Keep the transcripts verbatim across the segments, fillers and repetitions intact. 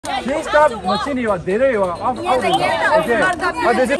Please stop machine you are there you are off. Okay. But this is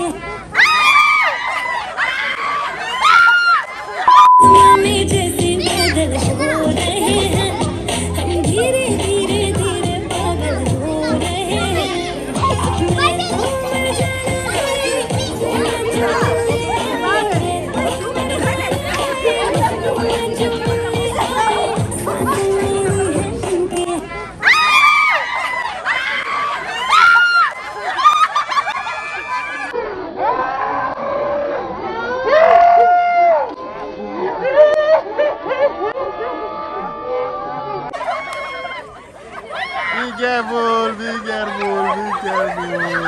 Be careful, be careful, be careful.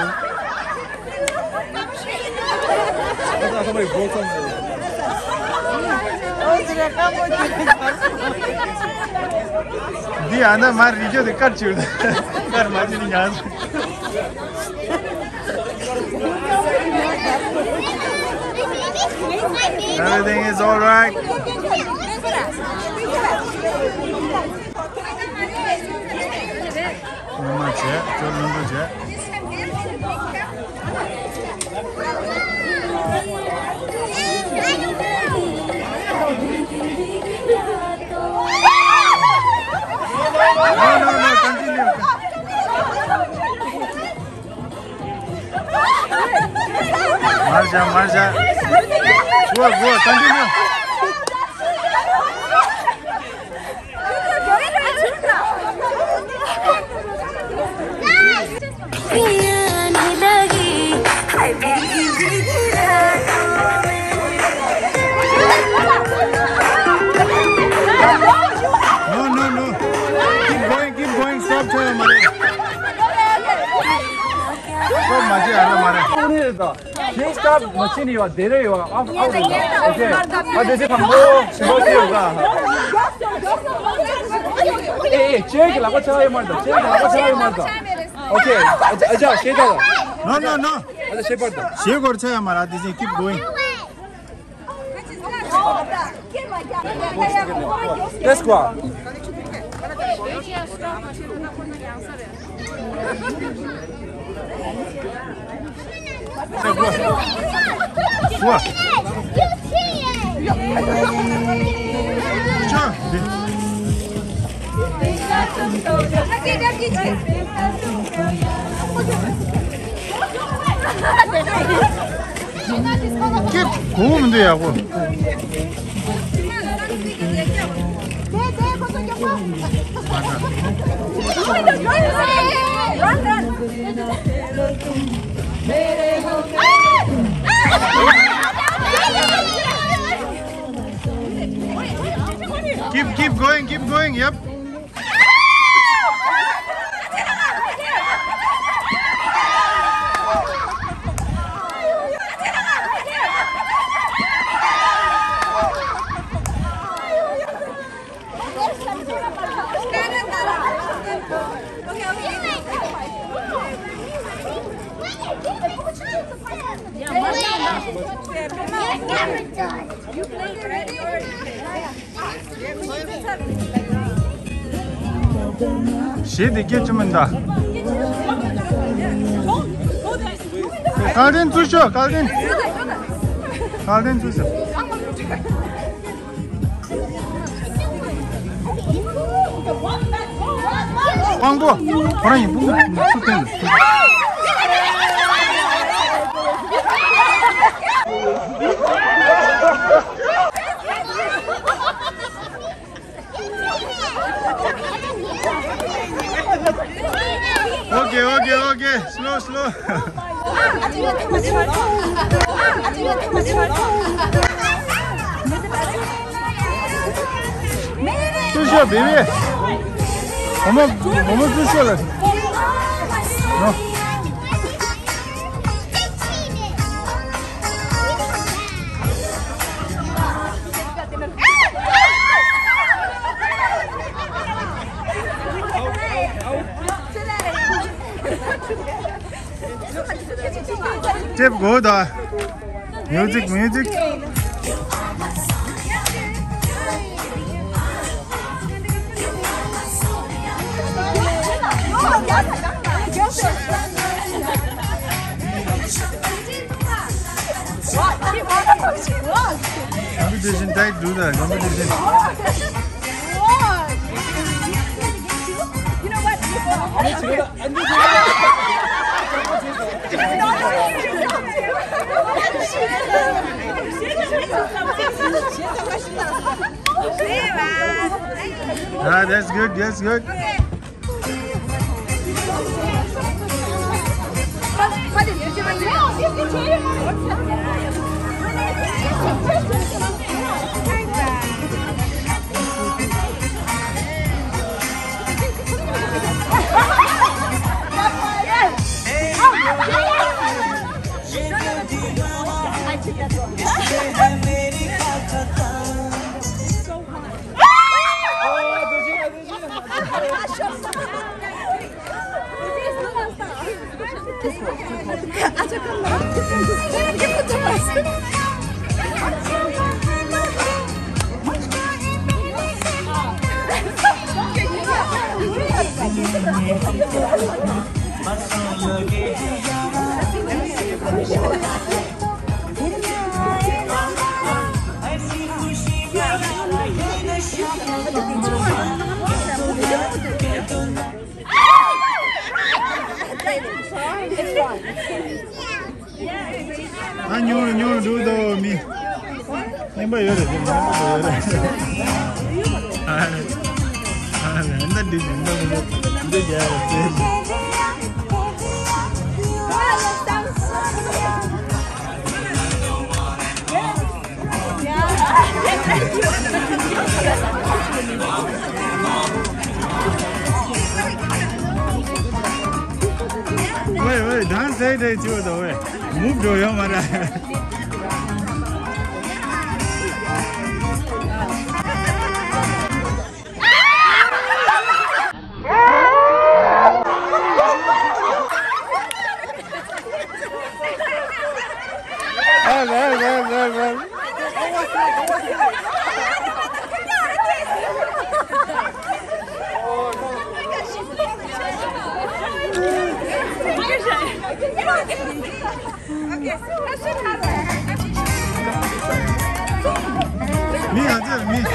somebody broke something. The other man reaches the cut you. Cut marching us. Everything is all right. How much? Yeah, twelve numbers. Yeah. No, no, no, continue. Marja, Marja. Go, go, continue. No, no, no. Keep going, keep going. Stop there, Mare. Stop, Maji, Mare. Please stop machine you are there you are off. Okay. But this is from more supposed to go. Hey, check la kocha hai marda. Check la kocha hai marda. Okay. Acha, stay there. No, no, no. Acha, stay there. Stay gorcha hai Mara. This is keep going. Let's go. Go. Go. Sure. Keep going there. Go. Keep, keep going, keep going, yep. She did get to Manda. Garden to show, garden. Garden to show. Wango, what are you doing? Okay, okay, okay. Slow, slow. Tushio, baby. Almost, almost tushio. No. Tip go da. Music, music. competition type do the competition. You know what? Ah, that's good, that's good. 아 잠깐만. 이렇게 붙잡았어. Ah, you you do the me. Nemba yore, nemba yore. Ah, ah, anda di nemba mo. Ide jaya. Wait, wait, dance say they do the way. Move to your mother. Well, well, well, well, well. Me, answer me.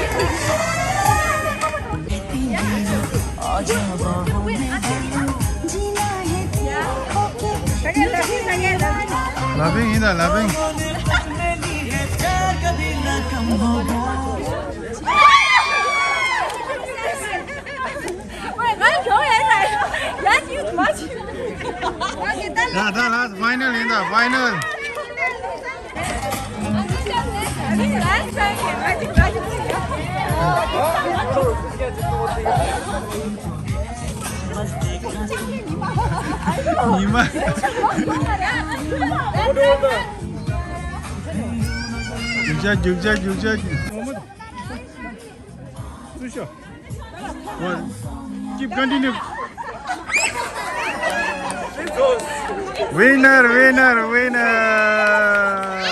Laughing, either laughing. Yeah, the last final in the final. Nima. Jujak, jujak, jujak. Well, keep continue. Winner, winner, winner.